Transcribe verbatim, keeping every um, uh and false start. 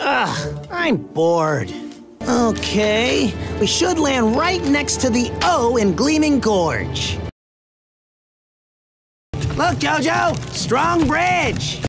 Ugh, I'm bored. Okay, we should land right next to the O in Gleaming Gorge. Look, Jojo! Strong bridge!